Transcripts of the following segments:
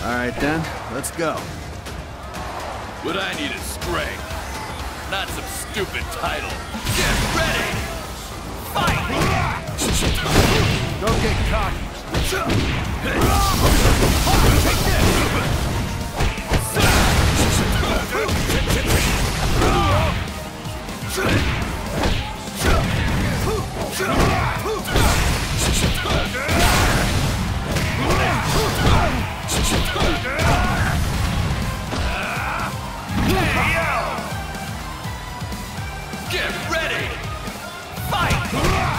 Alright then, let's go. What I need is strength, not some stupid title. Get ready! Fight! Don't get cocky. Take this! Get ready! Fight!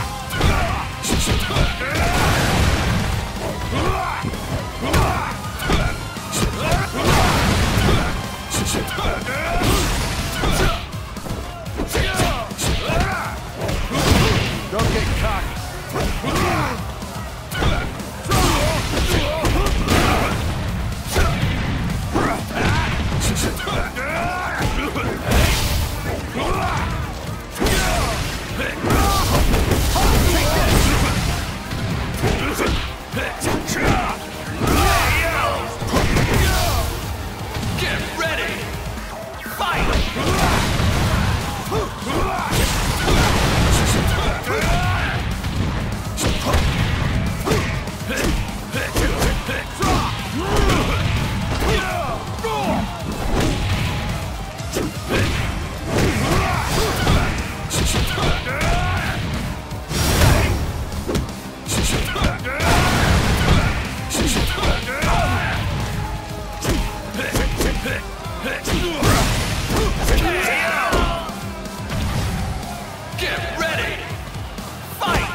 Don't get cocky. Get ready! Fight! Get ready! Fight!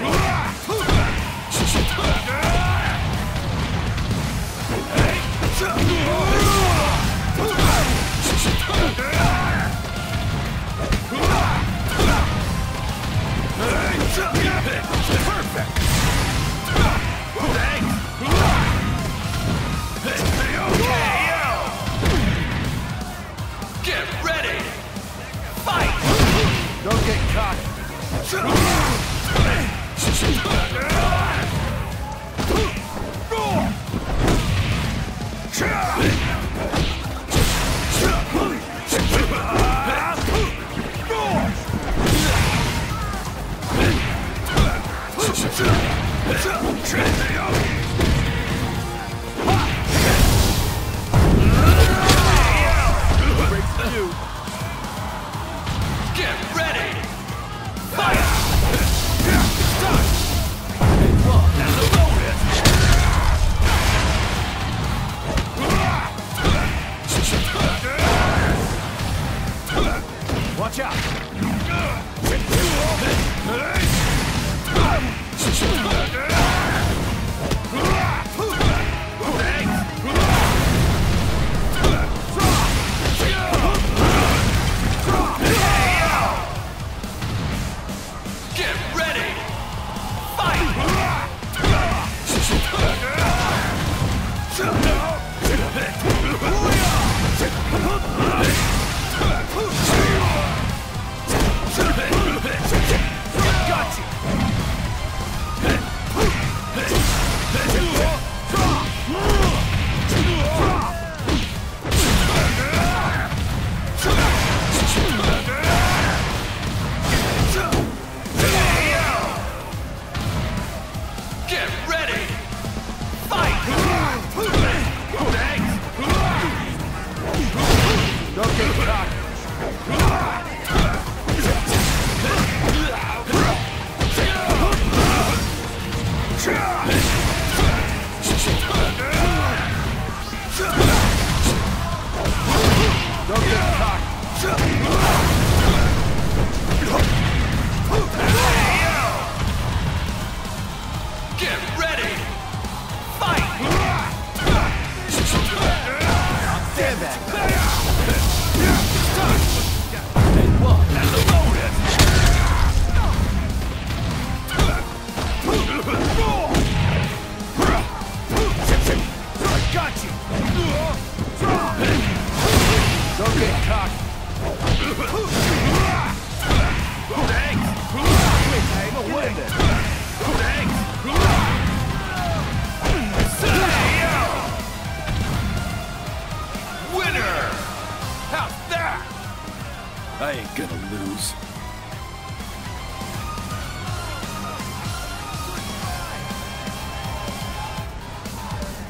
Perfect! Thanks! Get ready! Fight! Don't get cocky. Get ready! Fight! Watch out. Get ready! Fight! Got you. Get ready! Fight! Thanks! Don't get cocky. Don't get cocky. Get ready! Fight! Stand back. That's a bonus! I got you. Don't get cocky. Thanks! Hang away then. Thanks! I ain't gonna lose.